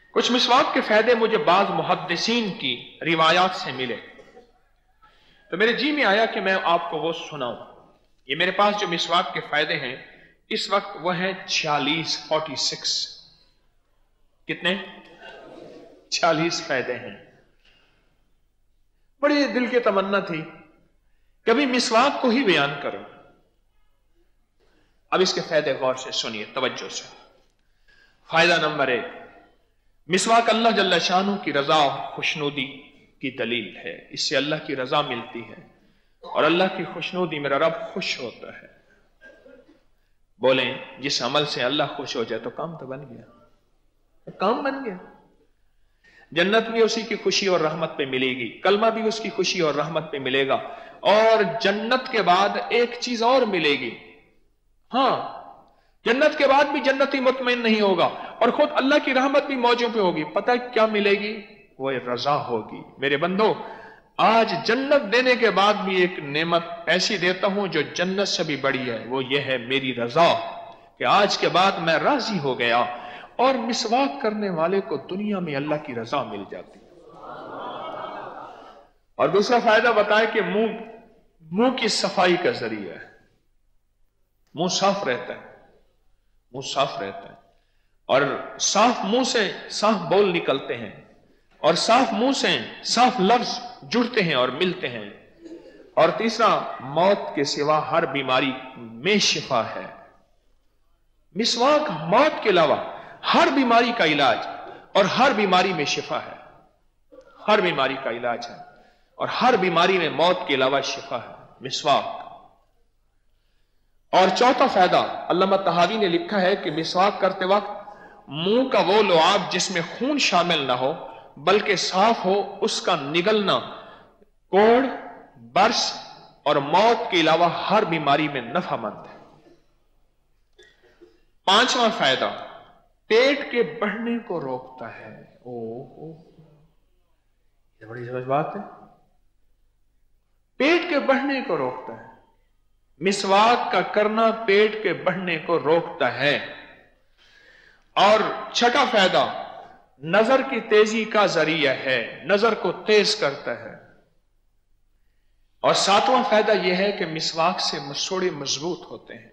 कुछ मिसवाक के फायदे मुझे बाज मुहद्दिसीन की रिवायात से मिले, तो मेरे जी में आया कि मैं आपको वो सुनाऊं। ये मेरे पास जो मिसवाक के फायदे हैं इस वक्त वह है 46 कितने 40 फायदे हैं। बड़ी दिल की तमन्ना थी कभी मिसवाक को ही बयान करूं। अब इसके फायदे गौर से सुनिए, तवज्जो से। फायदा नंबर 1, मिसवाक अल्लाह जल्ल शानहू की रजा और खुशनुदी की दलील है। इससे अल्लाह की रजा मिलती है और अल्लाह की खुशनुदी मेरा रब खुश होता है। बोलें, जिस अमल से अल्लाह खुश हो जाए तो काम तो बन गया, तो काम बन गया। जन्नत भी उसी की खुशी और रहमत पे मिलेगी, कलमा भी उसकी खुशी और रहमत पे मिलेगा, और जन्नत के बाद एक चीज और मिलेगी। हां, जन्नत के बाद भी जन्नती मुतमईन नहीं होगा और खुद अल्लाह की रहमत भी मौजों पे होगी। पता है क्या मिलेगी? वो रजा होगी। मेरे बंदो, आज जन्नत देने के बाद भी एक नेमत ऐसी देता हूं जो जन्नत से भी बड़ी है, वो ये है मेरी रजा, कि आज के बाद मैं राजी हो गया। और मिसवाक करने वाले को दुनिया में अल्लाह की रजा मिल जाती है। और दूसरा फायदा बताए कि मुंह की सफाई का जरिया है। मुंह साफ रहता है, मुंह साफ रहता है, और साफ मुंह से साफ बोल निकलते हैं, और साफ मुंह से साफ लफ्ज जुड़ते हैं और मिलते हैं। और तीसरा, मौत के सिवा हर बीमारी में शिफा है। मिसवाक मौत के अलावा हर बीमारी का इलाज, और हर बीमारी में शिफा है। हर बीमारी का इलाज है और हर बीमारी में मौत के अलावा शिफा है, मिसवाक। और चौथा फायदा, अल्लामा तहावी ने लिखा है कि मिसवाक करते वक्त मुंह का वो लुआब जिसमें खून शामिल ना हो बल्कि साफ हो, उसका निगलना कोढ़, बर्स और मौत के अलावा हर बीमारी में नफामंद है। पांचवा फायदा, पेट के बढ़ने को रोकता है। ये बड़ी समझ बात है, पेट के बढ़ने को रोकता है। मिसवाक का करना पेट के बढ़ने को रोकता है। और छठा फायदा, नजर की तेजी का जरिया है, नजर को तेज करता है। और सातवां फायदा यह है कि मिसवाक से मसूड़े मजबूत होते हैं।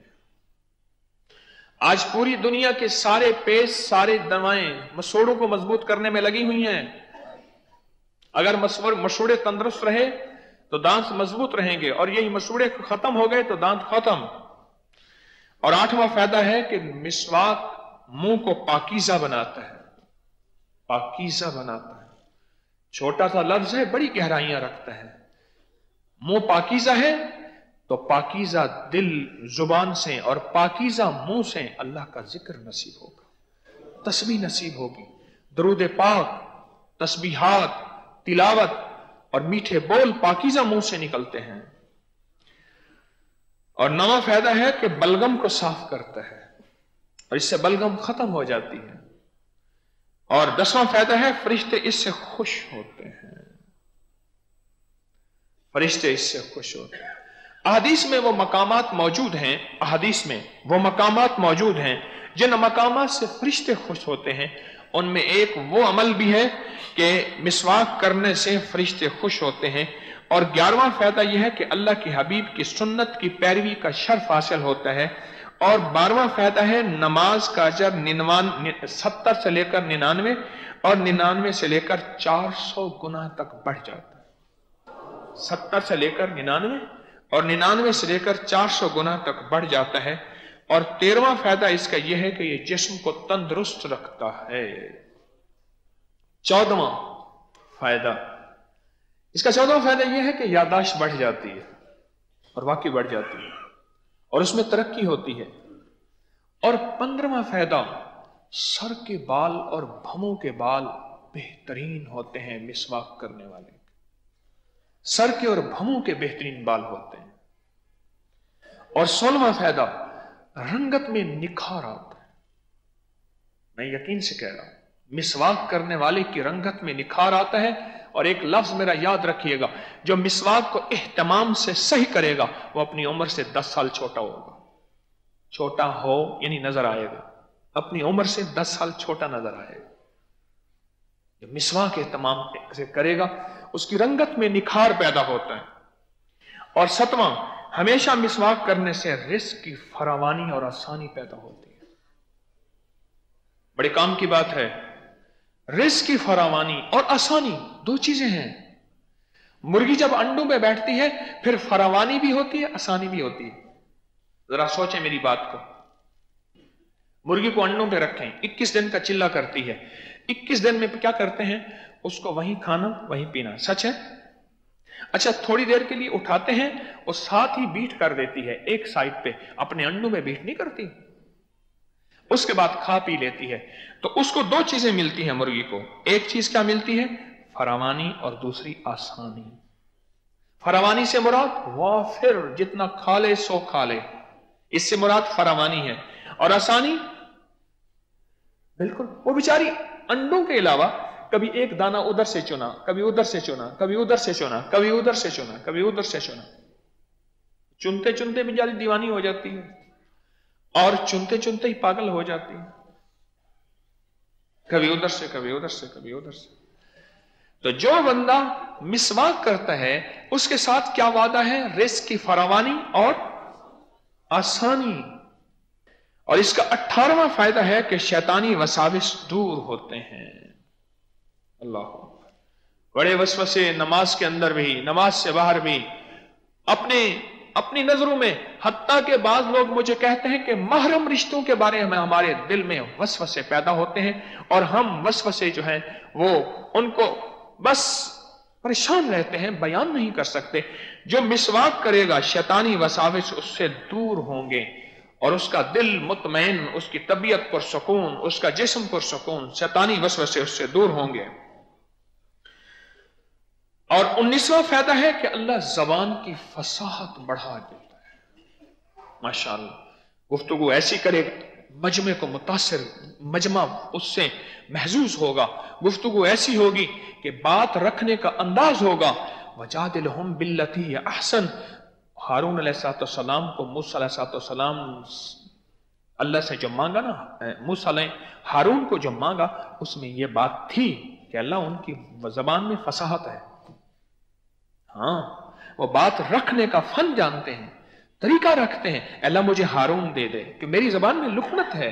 आज पूरी दुनिया के सारे पेस्ट, सारे दवाएं मसूड़ों को मजबूत करने में लगी हुई हैं। अगर मसूड़े तंदुरुस्त रहे तो दांत मजबूत रहेंगे, और यही मसूड़े खत्म हो गए तो दांत खत्म। और आठवां फायदा है कि मिसवाक मुंह को पाकीज़ा बनाता है, पाकीज़ा बनाता है। छोटा सा लफ्ज है, बड़ी गहराइयां रखता है। मुंह पाकीज़ा है तो पाकीज़ा दिल जुबान से और पाकीज़ा मुंह से अल्लाह का जिक्र नसीब होगा, तस्बीह नसीब होगी, दरूद पाक, तस्बीहात, तिलावत और मीठे बोल पाकीज़ा मुंह से निकलते हैं। और नवा फायदा है कि बलगम को साफ करता है और इससे बलगम खत्म हो जाती है। और 10वां फायदा है, फरिश्ते इससे खुश होते हैं, फरिश्ते इससे खुश होते हैं। अहदीस में वो मकामात मौजूद हैं, अहदीस में वो मकामात मौजूद हैं जिन मकामात से फरिश्ते खुश होते हैं। उनमें एक वो अमल भी है कि मिसवाक करने से फरिश्ते खुश होते हैं। और 11वां फायदा यह है कि अल्लाह के हबीब की सुन्नत की पैरवी का शर्फ हासिल होता है। और 12वां फायदा है, नमाज का अजर 70 से लेकर 99 और 99 से लेकर 400 गुना तक बढ़ जाता है। 70 से लेकर 99 और 99 से लेकर 400 गुना तक बढ़ जाता है। और 13वां फायदा इसका यह है कि यह जिस्म को तंदुरुस्त रखता है। 14वां फायदा, इसका 14वां फायदा यह है कि याददाश्त बढ़ जाती है, और वाकई बढ़ जाती है, और उसमें तरक्की होती है। और 15वां फायदा, सर के बाल और भमों के बाल बेहतरीन होते हैं मिसवाक करने वाले, सर के और भमों के बेहतरीन बाल होते हैं। और 16वां फायदा, रंगत में निखार आता है। मैं यकीन से कह रहा हूं, मिसवाक करने वाले की रंगत में निखार आता है। और एक लफ्ज मेरा याद रखिएगा, जो मिसवाक को एहतमाम से सही करेगा वो अपनी उम्र से 10 साल छोटा होगा। छोटा हो यानी नजर आएगा, अपनी उम्र से 10 साल छोटा नजर आएगा। जो मिसवाक एहतमाम से करेगा उसकी रंगत में निखार पैदा होता है। और सतवां, हमेशा मिसवाक करने से रिस्क की फरावानी और आसानी पैदा होती है। बड़े काम की बात है, रिस्क की फरावानी और आसानी दो चीजें हैं। मुर्गी जब अंडों में बैठती है फिर फरावानी भी होती है, आसानी भी होती है। जरा सोचें मेरी बात को। मुर्गी को अंडों पे रखें, 21 दिन का चिल्ला करती है, 21 दिन में क्या करते हैं, उसको वहीं खाना वहीं पीना, सच है? अच्छा, थोड़ी देर के लिए उठाते हैं और साथ ही बीट कर देती है एक साइड पे, अपने अंडों में बीट नहीं करती, उसके बाद खा पी लेती है। तो उसको दो चीजें मिलती हैं मुर्गी को, एक चीज क्या मिलती है, फरावानी, और दूसरी आसानी। फरावानी से मुराद वाफिर, जितना खा ले सो खा ले, इससे मुराद फरावानी है। और आसानी, बिल्कुल वो बेचारी अंडों के अलावा कभी एक दाना उधर से चुना, कभी उधर से चुना, कभी उधर से चुना, कभी उधर से चुना, कभी उधर से चुना, चुनते चुनते बेचारी दीवानी हो जाती है और चुनते चुनते ही पागल हो जाती है, कभी उधर से कभी उधर से कभी उधर से। तो जो बंदा मिसवाक करता है उसके साथ क्या वादा है, रिस्क की फरावानी और आसानी। और इसका 18वां फायदा है कि शैतानी वसाविस दूर होते हैं। अल्लाह, बड़े वसवसे नमाज के अंदर भी, नमाज से बाहर भी, अपनी नजरों में, हत्ता के बाद लोग मुझे कहते हैं कि महरम रिश्तों के बारे में हमारे दिल में वसवसे पैदा होते हैं और हम वसवसे जो हैं वो उनको बस परेशान रहते हैं, बयान नहीं कर सकते। जो मिसवाक करेगा शैतानी वसाविस उससे दूर होंगे और उसका दिल मुतमईन, उसकी तबीयत पर सुकून, उसका जिस्म पर सुकून, शैतानी वसवसे उससे दूर होंगे। और 19वां फायदा है कि अल्लाह जबान की फसाहत बढ़ा देता है। माशाअल्लाह, गुफ्तगू ऐसी करेगा मजमे को मुतासिर, मजमा उससे महजूज होगा, गुफ्तगू ऐसी होगी कि बात रखने का अंदाज होगा। वजादिलहुम बिल्लती अहसन, हारून अलैहिस्सलाम को मूसा अलैहिस्सलाम अल्लाह से जो मांगा ना, मूसा हारून को जो मांगा उसमें यह बात थी कि अल्लाह उनकी जबान में फसाहत है। हाँ, वो बात रखने का फन जानते हैं, तरीका रखते हैं। अल्लाह मुझे हारून दे दे कि मेरी जबान में लुकनत है।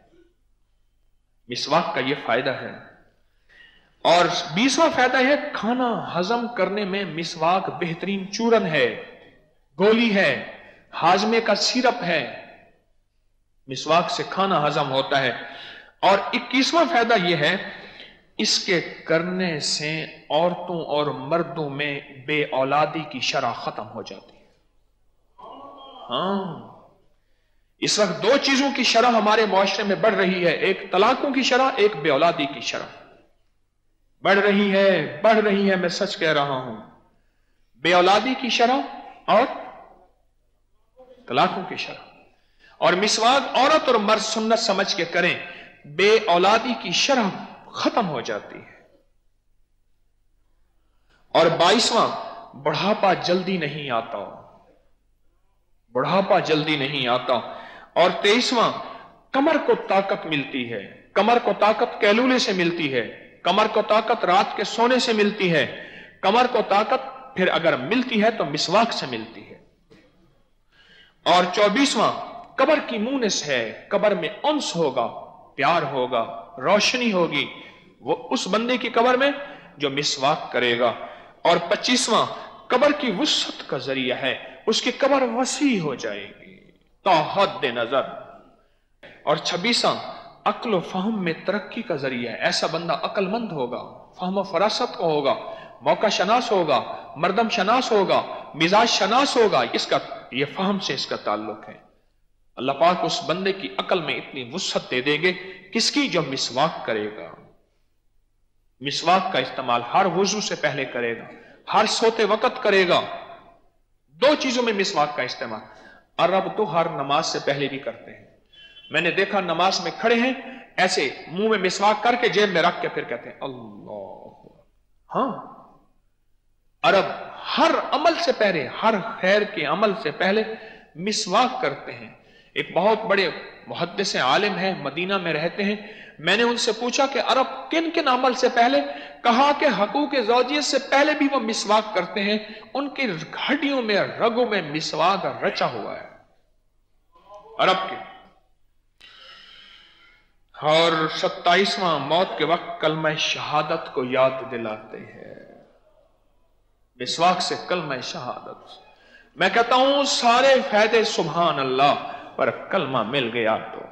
मिसवाक का ये फायदा है। और 20वां फायदा है, खाना हजम करने में मिसवाक बेहतरीन चूरन है, गोली है, हाजमे का सिरप है। मिसवाक से खाना हजम होता है। और 21वां फायदा यह है, इसके करने से औरतों और मर्दों में बे औलादी की शरह खत्म हो जाती है। हाँ, इस वक्त दो चीजों की शरह हमारे मुआशरे में बढ़ रही है, एक तलाकों की शरह, एक बे औलादी की शरह बढ़ रही है, मैं सच कह रहा हूं। बे औलादी की शरह और तलाकों की शरह। और मिसवाक औरत और मर्द सुन्नत समझ के करें, बे औलादी की शरह खत्म हो जाती है। और 22वां, बुढ़ापा जल्दी नहीं आता, बुढ़ापा जल्दी नहीं आता। और 23वां, कमर को ताकत मिलती है। कमर को ताकत कैलूले से मिलती है, कमर को ताकत रात के सोने से मिलती है, कमर को ताकत फिर अगर मिलती है तो मिसवाक से मिलती है। और 24वां, कब्र की मूनस है, कब्र में अंस होगा, प्यार होगा, रोशनी होगी वो उस बंदे की कब्र में जो मिसवाक करेगा। और 25वां, कब्र की वुसअत का जरिया है, उसकी कब्र वसी हो जाएगी ताहद नजर। और 26वां, अक्ल फहम में तरक्की का जरिया है, ऐसा बंदा अक्लमंद होगा, फहम फरासत को होगा, मौका शनास होगा, मर्दम शनास होगा, मिजाज शनास होगा। इसका ये फहम से इसका ताल्लुक है। अल्लाह पाक उस बंदे की अकल में इतनी वुसअत दे देंगे, किसकी, जो मिसवाक करेगा। मिसवाक का इस्तेमाल हर वुजू से पहले करेगा, हर सोते वक्त करेगा। दो चीजों में मिसवाक का इस्तेमाल अरब तो हर नमाज से पहले भी करते हैं। मैंने देखा नमाज में खड़े हैं, ऐसे मुंह में मिसवाक करके जेब में रख के फिर कहते हैं अल्लाह। हाँ, अरब हर अमल से पहले, हर खैर के अमल से पहले मिसवाक करते हैं। एक बहुत बड़े मुहद्दिस आलिम है, मदीना में रहते हैं। मैंने उनसे पूछा कि अरब किन किन अमल से पहले, कहा कि हकूक ज़ौजियत से पहले भी वो मिसवाक करते हैं, उनकी हड्डियों में, रगों में मिसवाक रचा हुआ है अरब के। और 27वां मौत के वक्त कलमा शहादत को याद दिलाते हैं, मिसवाक से कलमा शहादत। मैं कहता हूं सारे फायदे सुभान अल्लाह, पर कलमा मिल गया तो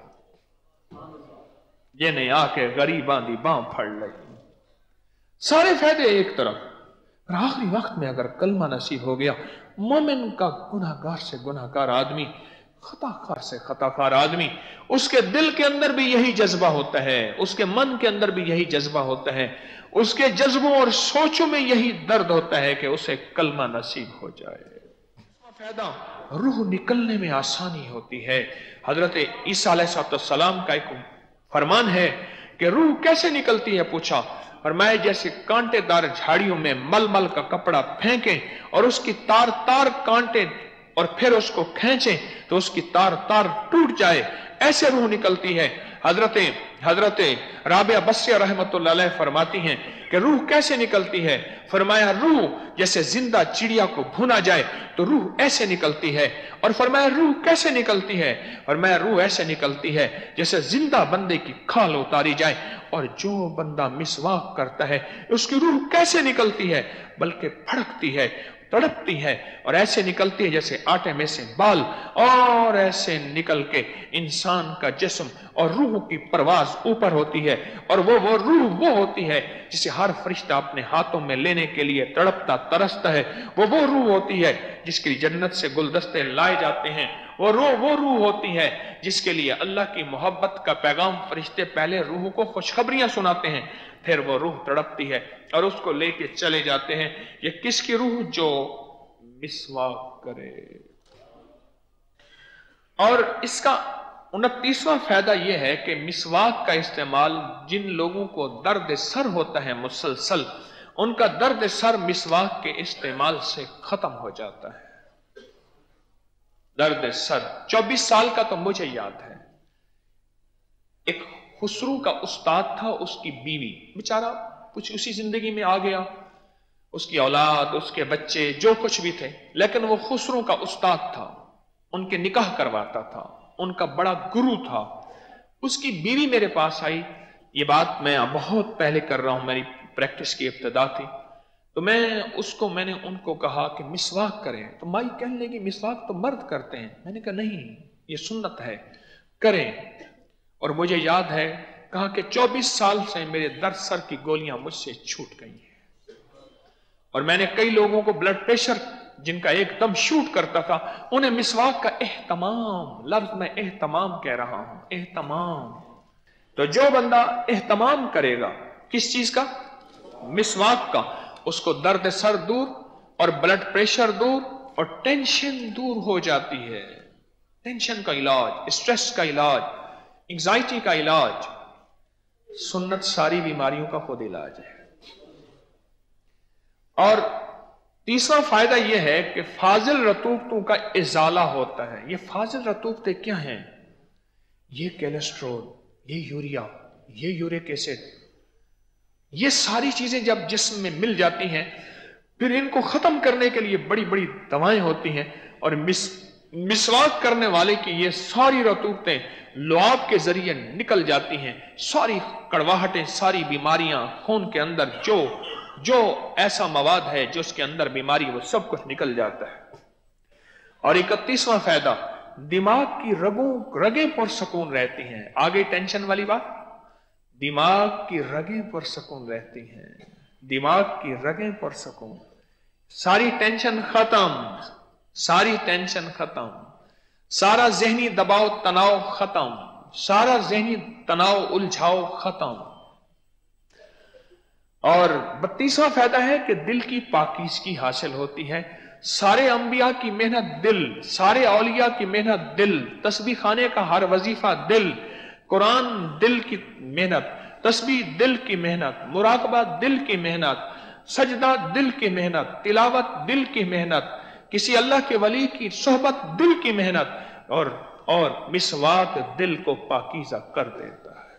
ये नहीं आके गरीबां दी बांह फड़ लगी। सारे फायदे एक तरफ, और आखिरी वक्त में अगर कलमा नसीब हो गया, मोमिन का गुनाहगार से गुनाहगार आदमी, खताकार से खताकार आदमी, उसके दिल के अंदर भी यही जज्बा होता है, उसके मन के अंदर भी यही जज्बा होता है, उसके जज्बों और सोचों में यही दर्द होता है कि उसे कलमा नसीब हो जाए। फायदा, रूह निकलने में आसानी होती है। हजरत ईसा अलैहिस्सलाम का एक फरमान है कि रूह कैसे निकलती है, पूछा, और मैं जैसे कांटेदार झाड़ियों में मलमल का कपड़ा फेंके और उसकी तार तार कांटे और फिर उसको खींचे तो उसकी तार तार टूट जाए, ऐसे रूह निकलती है। हजरत राबिया बसिया रहमतुल्लाह अलैह फरमाती हैं कि रूह कैसे निकलती है। फरमाया रूह जैसे जिंदा चिड़िया को भुना जाए तो रूह ऐसे निकलती है। और फरमाया रूह कैसे निकलती है, फरमाया रूह ऐसे निकलती है जैसे जिंदा बंदे की खाल उतारी जाए। और जो बंदा मिसवाक करता है उसकी रूह कैसे निकलती है, बल्कि फड़कती है, तड़पती है, और ऐसे निकलती है जैसे आटे में से बाल, और ऐसे निकल के इंसान का जिस्म और रूह की परवाज ऊपर होती है। और वो रूह वो होती है जिसे हर फरिश्ता अपने हाथों में लेने के लिए तड़पता तरसता है। वो रूह होती है जिसके लिए जन्नत से गुलदस्ते लाए जाते हैं। वो रूह होती है जिसके लिए अल्लाह की मोहब्बत का पैगाम फरिश्ते पहले रूह को खुशखबरियां सुनाते हैं, फिर वो रूह तड़पती है और उसको लेके चले जाते हैं। ये किसकी रूह? जो मिसवाक करे। और इसका 29वां फायदा यह है कि मिसवाक का इस्तेमाल जिन लोगों को दर्द सर होता है मुसलसल, उनका दर्द सर मिसवाक के इस्तेमाल से खत्म हो जाता है। दर्द सर 24 साल का तो मुझे याद है, एक खुसरू का उस्ताद था, उसकी बीवी, बेचारा कुछ उसी जिंदगी में आ गया, उसकी औलाद, उसके बच्चे, जो कुछ भी थे, लेकिन वो खुसरू का उस्ताद था, उनके निकाह करवाता था, उनका बड़ा गुरु था। उसकी बीवी मेरे पास आई, ये बात मैं बहुत पहले कर रहा हूं, मेरी प्रैक्टिस की इब्तिदा थी, तो मैंने उनको कहा कि मिसवाक करें। तो माई कहने लगी मिसवाक तो मर्द करते हैं। मैंने कहा नहीं, ये सुन्नत है, करें। और मुझे याद है कहा कि 24 साल से मेरे दर्द सर की गोलियां मुझसे छूट गई हैं। और मैंने कई लोगों को ब्लड प्रेशर जिनका एकदम शूट करता था, उन्हें मिसवाक का एहतमाम, लफ्ज में एहतमाम कह रहा हूं, एहतमाम। तो जो बंदा एहतमाम करेगा किस चीज का? मिसवाक का, उसको दर्द सर दूर और ब्लड प्रेशर दूर और टेंशन दूर हो जाती है। टेंशन का इलाज, स्ट्रेस का इलाज, एंजाइटी का इलाज, सुन्नत सारी बीमारियों का खुद इलाज है। और तीसरा फायदा यह है कि फाजिल रतूबतों का इजाला होता है। ये फाजिल रतूबतें क्या हैं? ये कोलेस्ट्रॉल, ये यूरिया, ये यूरिक एसिड, ये सारी चीजें जब जिस्म में मिल जाती हैं, फिर इनको खत्म करने के लिए बड़ी बड़ी दवाएं होती हैं। और मिसवाक करने वाले की ये सारी रतूबतें लुआब के जरिए निकल जाती हैं। सारी कड़वाहटें, सारी बीमारियां, खून के अंदर जो ऐसा मवाद है जो उसके अंदर बीमारी, वो सब कुछ निकल जाता है। और 31वां फायदा, दिमाग की रगें पुरसकून रहती हैं। आगे टेंशन वाली बात, दिमाग की रगें पुरसकून रहती हैं, दिमाग की रगें पुरसकून, सारी टेंशन खत्म, सारी टेंशन खत्म, सारा जहनी दबाव तनाव खत्म, सारा जहनी तनाव उलझाव खत्म। और 32वां फायदा है कि दिल की पाकीज़गी हासिल होती है। सारे अंबिया की मेहनत दिल, सारे औलिया की मेहनत दिल, तस्बीह खाने का हर वजीफा दिल, कुरान दिल की मेहनत, तस्बीह दिल की मेहनत, मुराकबा दिल की मेहनत, सजदा दिल की मेहनत, तिलावत दिल की मेहनत, किसी अल्लाह के वली की सोहबत दिल की मेहनत, और और मिसवाक दिल को पाकीज़ा कर देता है।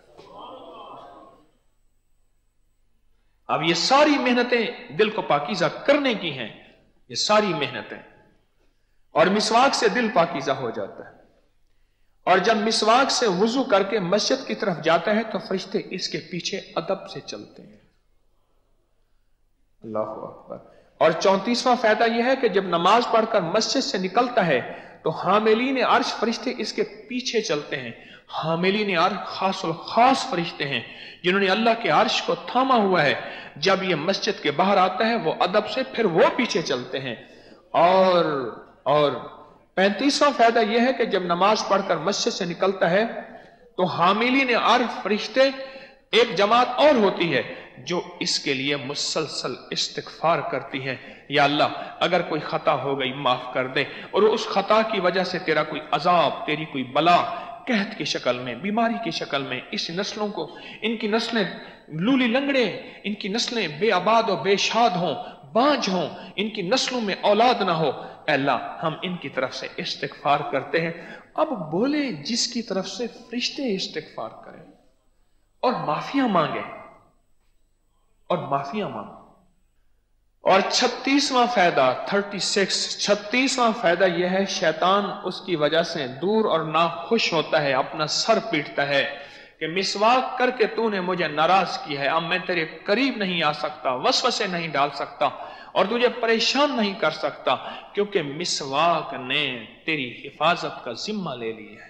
अब ये सारी मेहनतें दिल को पाकीज़ा करने की हैं, ये सारी मेहनतें, और मिसवाक से दिल पाकीज़ा हो जाता है। और जब मिसवाक से वुजू करके मस्जिद की तरफ जाता है तो फरिश्ते इसके पीछे अदब से चलते हैं। अल्लाह अकबर। और 34वां फायदा यह है कि जब नमाज पढ़कर मस्जिद से निकलता है तो हामिलीन अर्श फरिश्ते इसके पीछे चलते हैं। हामिलीन अर्श खास फरिश्ते हैं जिन्होंने अल्लाह के अर्श को थामा हुआ है। जब ये मस्जिद के बाहर आता है वो अदब से फिर वो पीछे चलते हैं। और 35वां फायदा यह है कि जब नमाज पढ़कर मस्जिद से निकलता है तो हामिलीन अर्श फरिश्ते एक जमात और होती है जो इसके लिए मुसलसल इस्तिगफार करती है, या अल्लाह अगर कोई खता हो गई माफ कर दे, और उस खता की वजह से तेरा कोई अजाब, तेरी कोई बला कहत की शक्ल में, बीमारी की शक्ल में इस नस्लों को, इनकी नस्लें लूली लंगड़े, इनकी नस्लें बेआबाद और बेशाद हों, बांझ हों, इनकी नस्लों में औलाद ना हो, अल्लाह हम इनकी तरफ से इस्तिगफार करते हैं। अब बोले जिसकी तरफ से फरिश्ते इस्तिगफार करें और माफिया मांगे, और माफिया मांगे। और 36वां फायदा 36वां फायदा यह है, शैतान उसकी वजह से दूर और ना खुश होता है, अपना सर पीटता है कि मिसवाक करके तूने मुझे नाराज किया है, अब मैं तेरे करीब नहीं आ सकता, वसवसे नहीं डाल सकता और तुझे परेशान नहीं कर सकता, क्योंकि मिसवाक ने तेरी हिफाजत का जिम्मा ले लिया है।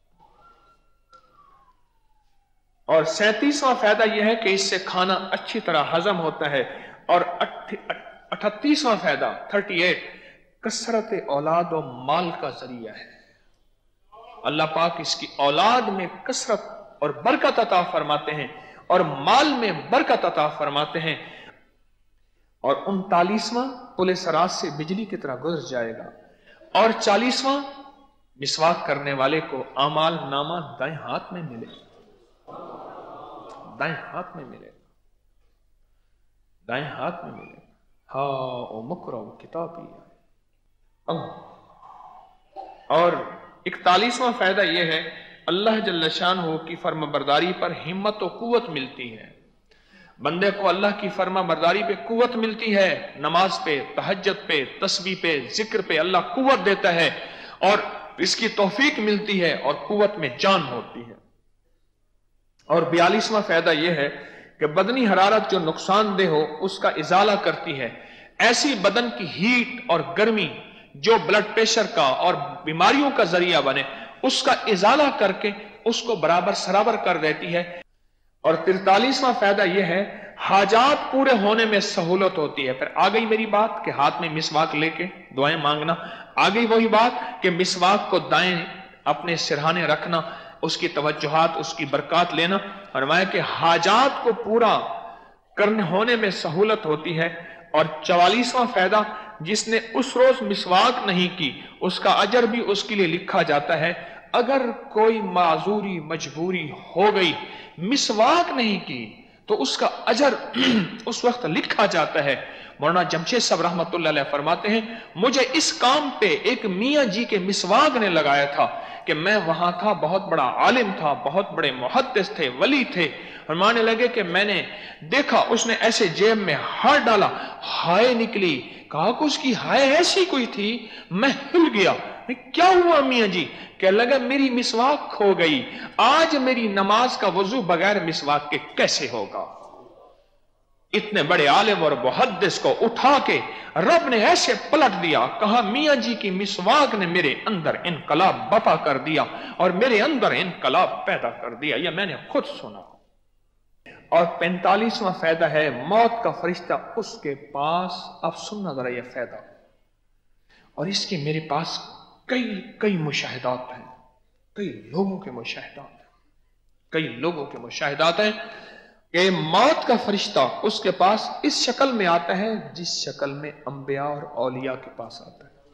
और 37वां फायदा यह है कि इससे खाना अच्छी तरह हजम होता है। और 38वां फायदा 38 कसरत औलाद और माल का जरिया है। अल्लाह पाक इसकी औलाद में कसरत और बरकत अता फरमाते हैं और माल में बरकत अता फरमाते हैं। और 39वां पुले सराज से बिजली की तरह गुजर जाएगा। और 40वां मिसवाक करने वाले को आमाल नामा दाएं हाथ में मिलेगा, दाएं हाथ में मिलेगा, दाएं हाथ में मिलेगा। हा ओ मुकरो किताबी। और 41वां फायदा यह है, अल्लाह जल्ल शानहू की फर्माबरदारी पर हिम्मत और कुव्वत मिलती है। बंदे को अल्लाह की फर्माबरदारी पे कुव्वत मिलती है, नमाज पे, तहज्जुद पे, तस्बीह पे, जिक्र पे अल्लाह कुव्वत देता है और इसकी तौफीक मिलती है और कुव्वत में जान होती है। और 42वां फायदा यह है कि बदनी हरारत जो नुकसानदेह हो उसका इजाला करती है। ऐसी बदन की हीट और गर्मी जो ब्लड प्रेशर का और बीमारियों का जरिया बने, उसका इजाला करके उसको बराबर सराबर कर देती है। और 43वां फायदा यह है, हाजात पूरे होने में सहूलत होती है। फिर आ गई मेरी बात कि हाथ में मिसवाक लेके दुआएं मांगना, आ गई वही बात कि मिसवाक को दाएं अपने सिरहाने रखना, उसकी तवज्जुहात, उसकी बरकत लेना। फरमाया कि हाजात को पूरा करने होने में सहूलत होती है। और 44वां फायदा, जिसने उस रोज मिसवाक नहीं की उसका अजर भी उसके लिए लिखा जाता है। अगर कोई माजूरी मजबूरी हो गई, मिसवाक नहीं की, तो उसका अजर उस वक्त लिखा जाता है। मौलाना जमशेद साहब रहमतुल्लाह अलैह फरमाते हैं, मुझे इस काम पे एक मियाँ जी के मिसवाक ने लगाया था कि मैं वहां था, बहुत बड़ा आलिम था, बहुत बड़े मुहद्दिस थे, वली थे। फरमाने लगे कि मैंने देखा उसने ऐसे जेब में हाथ डाला, हाय निकली। कहा कि उसकी हाय ऐसी कोई थी, मैं हिल गया। क्या हुआ मियाँ जी? कह लगा मेरी मिसवाक खो गई, आज मेरी नमाज का वजू बगैर मिसवाक के कैसे होगा। इतने बड़े आलिम और मुहद्दिस को उठा के रब ने ऐसे पलट दिया। कहा मियाँ जी की मिसवाक ने मेरे अंदर इनकलाब बपा कर दिया और मेरे अंदर इनकलाब पैदा कर दिया, यह मैंने खुद सुना। और 45वां फायदा है, मौत का फरिश्ता उसके पास। अब सुनना जरा यह फायदा, और इसके मेरे पास कई मुशाहिदात हैं, कई लोगों के मुशाहिदात हैं कि मौत का फरिश्ता उसके पास इस शक्ल में आता है जिस शक्ल में अंबिया और औलिया के पास आता है।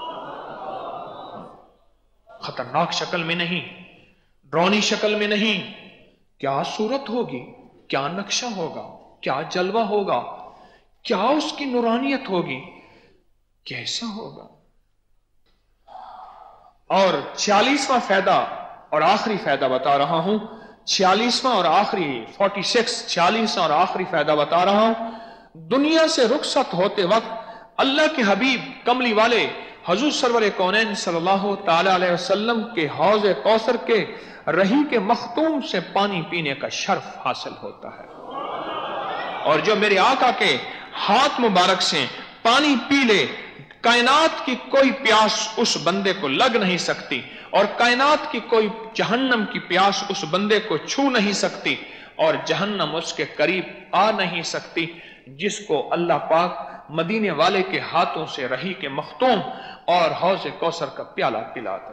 खतरनाक शक्ल में नहीं, ड्रोनी शक्ल में नहीं। क्या सूरत होगी, क्या नक्शा होगा, क्या जलवा होगा, क्या उसकी नूरानियत होगी, कैसा होगा। اور 46واں فائدہ اور آخری فائدہ بتا رہا ہوں، 46واں اور آخری 46 اور آخری فائدہ بتا رہا ہوں۔ دنیا سے رخصت ہوتے وقت اللہ کے حبیب کملی والے حضور سرور کونین صلی اللہ تعالی علیہ وسلم کے حوض کوثر کے رہی کے مختوم سے پانی پینے کا شرف حاصل ہوتا ہے، اور جو میرے آقا کے ہاتھ مبارک سے پانی پی لے، کائنات کی کوئی پیاس اس بندے کو لگ نہیں سکتی، اور کائنات کی کوئی جہنم کی پیاس اس بندے کو چھو نہیں سکتی، اور جہنم اس کے قریب آ نہیں سکتی، جس کو اللہ پاک مدینے والے کے ہاتھوں سے رہی کے مختوم اور حوض کوثر کا پیالہ پلاتا۔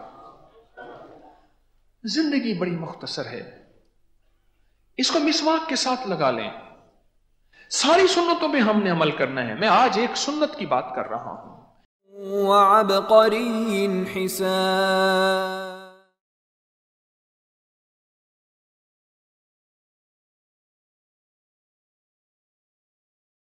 زندگی بڑی مختصر ہے، اس کو مسواک کے ساتھ لگا لیں۔ ساری سنتوں پہ ہم نے عمل کرنا ہے، میں آج ایک سنت کی بات کر رہا ہوں۔ وعبقری حسان